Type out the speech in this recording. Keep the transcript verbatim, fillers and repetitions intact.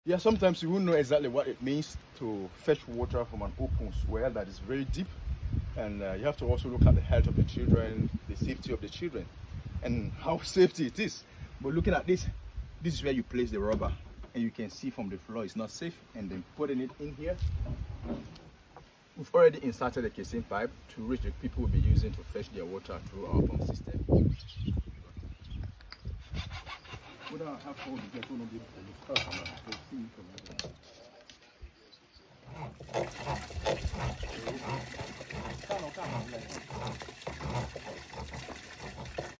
Yeah, sometimes you won't know exactly what it means to fetch water from an open well that is very deep. And uh, you have to also look at the health of the children, the safety of the children, and how safety it is. But looking at this, this is where you place the rubber, and you can see from the floor it's not safe. And then putting it in here, we've already inserted a casing pipe to which the people will be using to fetch their water through our pump system. We don't have all the